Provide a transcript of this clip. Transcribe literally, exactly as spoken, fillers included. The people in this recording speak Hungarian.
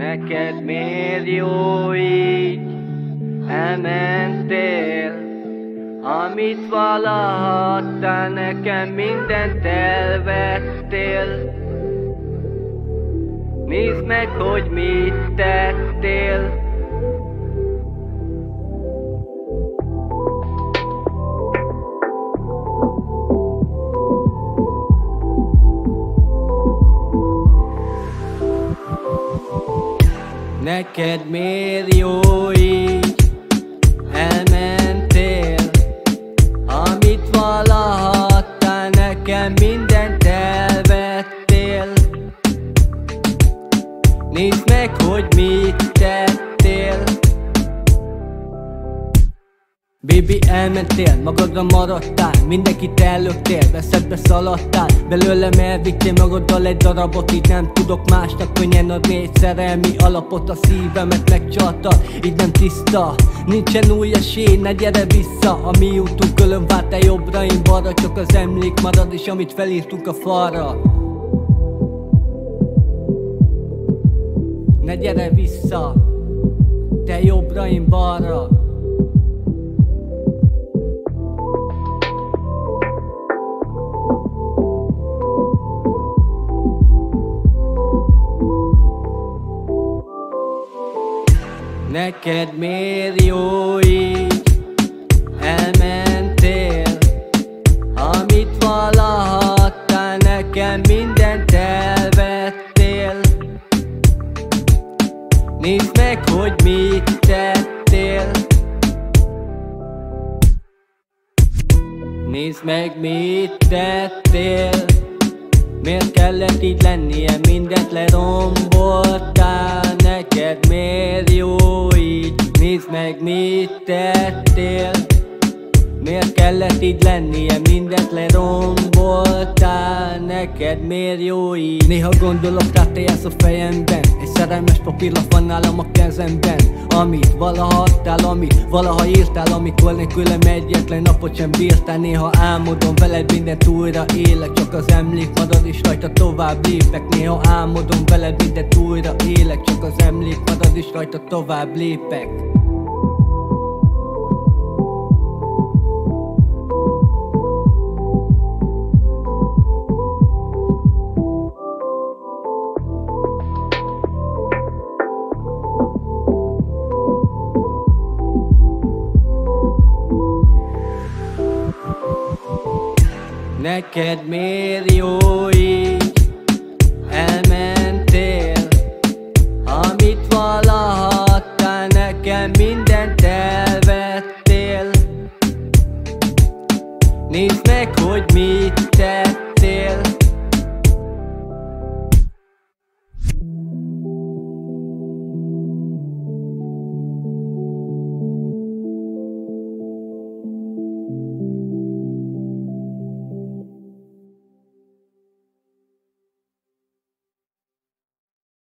Neked miért jó így? Elmentél, amit valaha adtál nekem, mindent elvettél. Nézd meg, hogy mit tettél. Neked miért jó így? Elmentél, amit valaha adtál nekem, mindent elvettél. Nézd meg, hogy mit tettél. Baby, elmentél, magadra maradtál, mindenkit ellöktél, veszedbe szaladtál, belőlem elvittél magaddal egy darabot, így nem tudok másnak könnyen adni egy szerelmi alapot. A szívemet megcsalta, így nem tiszta, nincsen új esély, ne gyere vissza. A mi útunk külön vált, te jobbra, én balra, csak az emlék marad, és amit felírtunk a falra. Ne gyere vissza, te jobbra, én balra. Neked miért jó így? Elmentél, amit valaha adtál nekem, mindent elvettél. Nézd meg, hogy mit tettél. Nézd meg, mit tettél. Miért kellett így lennie, mindent leromboltál? Neked miért jó így? Nézd meg, mit tettél. Miért kellett így lennie, mindent leromboltál? Neked miért jó így? Néha gondolok rá, te jársz a fejemben, egy szerelmes papírlap van nálam a kezemben. Amit valaha adtál, amit valaha írtál, amikor nélkülem egyetlen napot sem bírtál. Néha álmodom veled, mindent újra élek, csak az emlék marad és rajta tovább lépek. Néha álmodom veled, mindent újra élek, csak az emlék marad és rajta tovább lépek. Neked miért jó így? Elmentél, amit valaha adtál nekem, mindent elvettél. Nézd meg, hogy mit tettél.